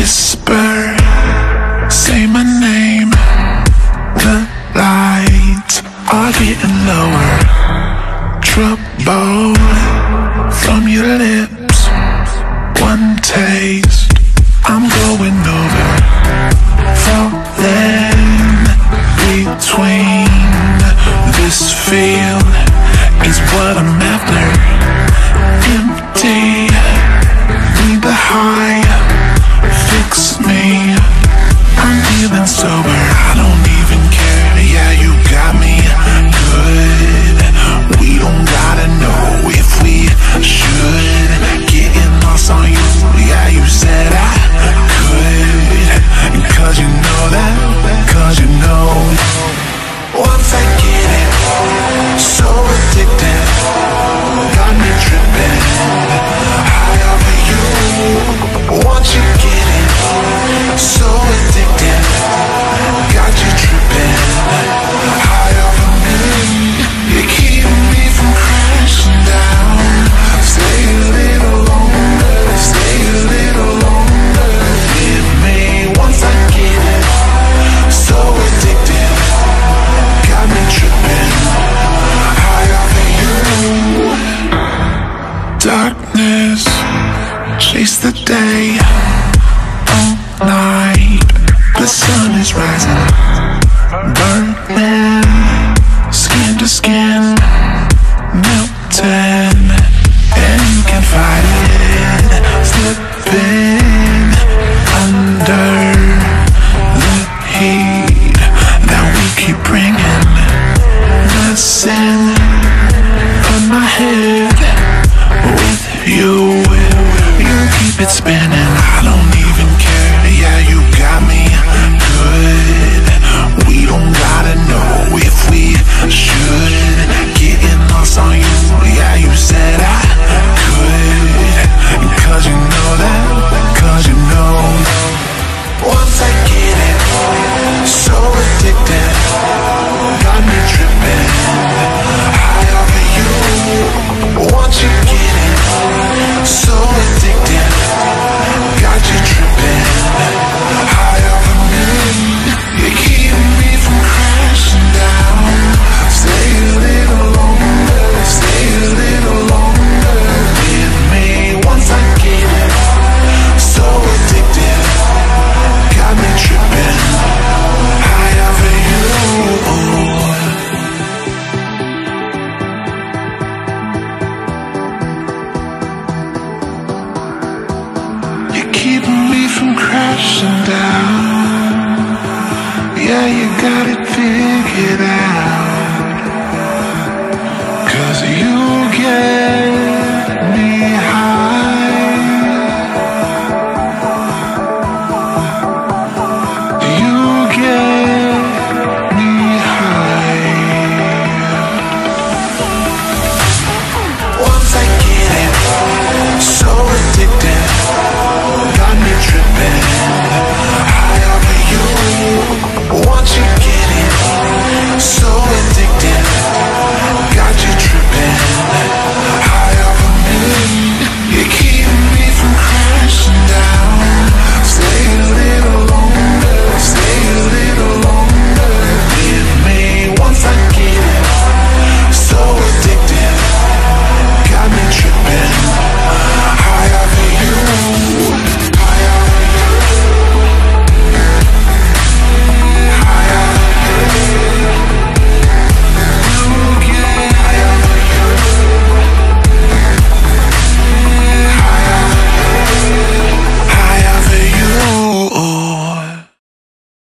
Whisper, say my name. The lights are getting lower. Trouble from your lips. One taste, I'm going over. Falling between. This feel is what I'm after. Empty, need the high. Fix me, I'm feeling sober. I don't even care, yeah, you got me good. We don't gotta know if we should. Getting lost on you, yeah, you said I could. Cause you know that, cause you know. Once I get it, so addicted, got me tripping, high off of you. Once you get it, so addicted, got you tripping, high off of me. You keep me from crashing down. Stay a little longer, stay a little longer with me. Once I get it, so addicted, got me tripping, high off of you. Darkness, chase the day. All night, the sun is rising. Burning, skin to skin, melting, and you can fight it. Slipping under the heat that we keep bringing. Messing on my head with you. You keep it spinning, I don't even care. Yeah, you got me good. We don't gotta know if we should. Getting lost on you, yeah, you said I could. Cause you know that, cause you know. Once I get it, so addicted, got me tripping, high off of you. Once you get it, so addicted, got you tripping, high off of me. You keep me from crashing down. Stay a little longer, stay a little longer with me. Once I get it, so addicted, got me tripping, high off of you. Keeping me from crashing down. Yeah, you got it figured out. Cause you get